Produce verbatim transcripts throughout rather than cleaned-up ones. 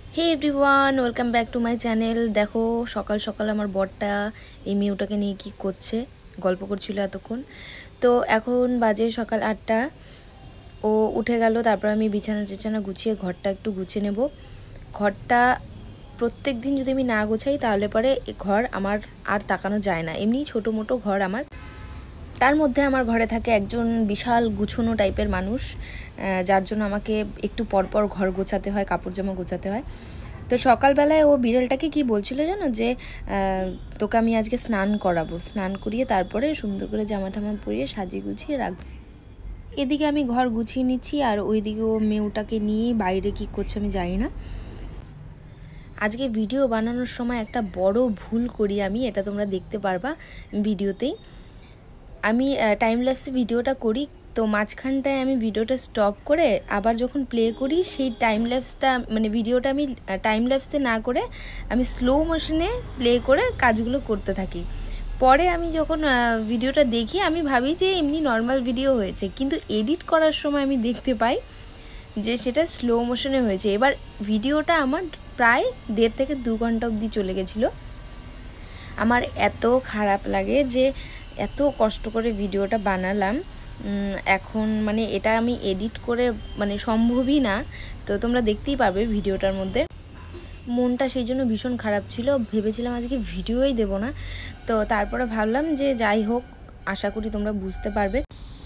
Hey everyone, welcome back to my channel. দেখো সকাল সকাল আমার বরটা এই মিউটাকে নিয়ে কি করছে, গল্প করছিল এতক্ষণ। তো এখন বাজে সকাল আটটা, ও উঠে গেল। তারপর আমি বিছানা টিছানা গুছিয়ে ঘরটা একটু গুছিয়ে নেব। ঘরটা প্রত্যেক দিন যদি আমি না গোছাই তাহলে পরে ঘর আমার আর তাকানো যায় না। এমনি ছোটো মোটো ঘর আমার, তার মধ্যে আমার ঘরে থাকে একজন বিশাল গুছানো টাইপের মানুষ, যার জন্য আমাকে একটু পরপর ঘর গোছাতে হয়, কাপড় জামা গোছাতে হয়। তো সকালবেলায় ও বিড়ালটাকে কি বলছিল জানো, যে তোকে আমি আজকে স্নান করাবো, স্নান করিয়ে তারপরে সুন্দর করে জামা টামা পরিয়ে সাজিয়ে গুছিয়ে রাখবো। এদিকে আমি ঘর গুছিয়ে নিচ্ছি, আর ওইদিকে ও মেয়েটাকে নিয়ে বাইরে কি করছে আমি জানি না। আজকে ভিডিও বানানোর সময় একটা বড় ভুল করি আমি, এটা তোমরা দেখতে পারবা ভিডিওতেই। আমি টাইম ল্যাপসে ভিডিওটা করি, তো মাঝখানটায় আমি ভিডিওটা স্টপ করে আবার যখন প্লে করি, সেই টাইম ল্যাপসটা মানে ভিডিওটা আমি টাইম ল্যাপসে না করে আমি স্লো মোশনে প্লে করে কাজগুলো করতে থাকি। পরে আমি যখন ভিডিওটা দেখি আমি ভাবি যে এমনি নর্মাল ভিডিও হয়েছে, কিন্তু এডিট করার সময় আমি দেখতে পাই যে সেটা স্লো মোশনে হয়েছে। এবার ভিডিওটা আমার প্রায় দেড় থেকে দু ঘন্টা অবধি চলে গেছিলো। আমার এত খারাপ লাগে যে এত কষ্ট করে ভিডিওটা বানালাম, এখন মানে এটা আমি এডিট করে মানে সম্ভবই না। তো তোমরা দেখতেই পারবে ভিডিওটার মধ্যে। মনটা সেই জন্য ভীষণ খারাপ ছিল, ভেবেছিলাম আজকে ভিডিওই দেব না। তো তারপরে ভাবলাম যে যাই হোক, আশা করি তোমরা বুঝতে পারবে।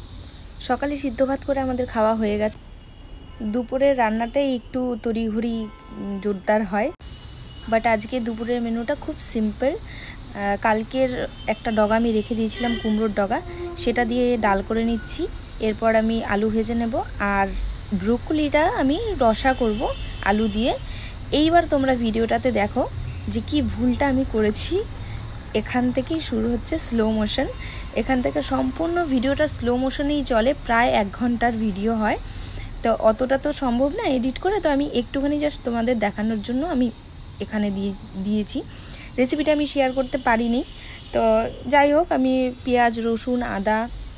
সকালে সিদ্ধ ভাত করে আমাদের খাওয়া হয়ে গেছে। দুপুরের রান্নাটাই একটু তড়িঘড়ি জোরদার হয়, বাট আজকে দুপুরের মেনুটা খুব সিম্পল। কালকের একটা ডগা আমি রেখে দিয়েছিলাম, কুমড়োর ডগা, সেটা দিয়ে ডাল করে নিচ্ছি। এরপর আমি আলু ভেজে নেব, আর ব্রোকলিটা আমি রসা করব আলু দিয়ে। এইবার তোমরা ভিডিওটাতে দেখো যে কি ভুলটা আমি করেছি। এখান থেকেই শুরু হচ্ছে স্লো মোশন, এখান থেকে সম্পূর্ণ ভিডিওটা স্লো মোশনেই চলে, প্রায় এক ঘন্টার ভিডিও হয়। তো অতটা তো সম্ভব না এডিট করে, তো আমি একটুখানি জাস্ট তোমাদের দেখানোর জন্য আমি এখানে দিয়ে দিয়েছি। রেসিপিটা আমি শেয়ার করতে পারিনি। তো যাই হোক, আমি পেঁয়াজ, রসুন, আদা,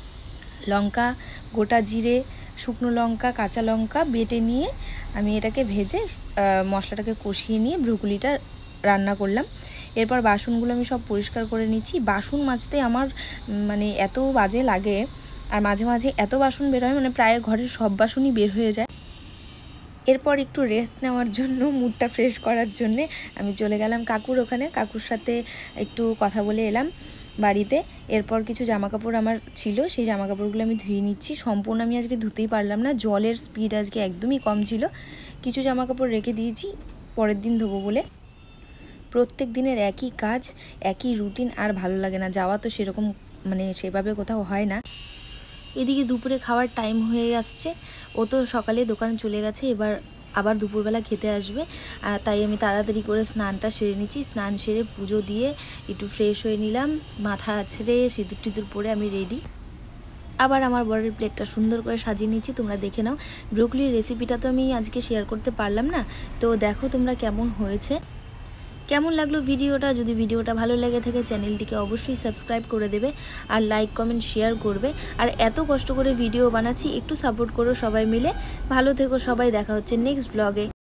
লঙ্কা, গোটা জিরে, শুকনো লঙ্কা, কাঁচা লঙ্কা বেটে নিয়ে আমি এটাকে ভেজে মশলাটাকে কষিয়ে নিয়ে ব্রোকলিটা রান্না করলাম। এরপর বাসনগুলো আমি সব পরিষ্কার করে নিচ্ছি। বাসন মাজতে আমার মানে এত বাজে লাগে, আর মাঝে মাঝে এত বাসন বের হয়, মানে প্রায় ঘরের সব বাসনই বের হয়ে যায়। এরপর একটু রেস্ট নেওয়ার জন্য, মুডটা ফ্রেশ করার জন্যে আমি চলে গেলাম কাকুর ওখানে। কাকুর সাথে একটু কথা বলে এলাম বাড়িতে। এরপর কিছু জামাকাপড় আমার ছিল, সেই জামাকাপড়গুলো আমি ধুয়ে নিচ্ছি। সম্পূর্ণ আমি আজকে ধুতেই পারলাম না, জলের স্পিড আজকে একদমই কম ছিল। কিছু জামাকাপড় রেখে দিয়েছি পরের দিন ধোবো বলে। প্রত্যেক দিনের একই কাজ, একই রুটিন, আর ভালো লাগে না। যাওয়া তো সেরকম মানে সেভাবে কোথাও হয় না। এদিকে দুপুরে খাওয়ার টাইম হয়ে আসছে, ও তো সকালে দোকানে চলে গেছে, এবার আবার দুপুরবেলা খেতে আসবে। তাই আমি তাড়াতাড়ি করে স্নানটা সেরে নিচ্ছি। স্নান সেরে পুজো দিয়ে একটু ফ্রেশ হয়ে নিলাম, মাথা আছড়ে সিঁদুর টিঁদুর পরে আমি রেডি। আবার আমার বরের প্লেটটা সুন্দর করে সাজিয়ে নিচ্ছি, তোমরা দেখে নাও। ব্রোকলির রেসিপিটা তো আমি আজকে শেয়ার করতে পারলাম না, তো দেখো তোমরা কেমন হয়েছে, কেমন লাগলো ভিডিওটা। যদি ভিডিওটা ভালো লেগে থাকে চ্যানেলটিকে অবশ্যই সাবস্ক্রাইব করে দেবে, আর লাইক কমেন্ট শেয়ার করবে। আর এত কষ্ট করে ভিডিও বানাচ্ছি, একটু সাপোর্ট করো সবাই মিলে। ভালো থেকো সবাই, দেখা হচ্ছে নেক্সট ব্লগে।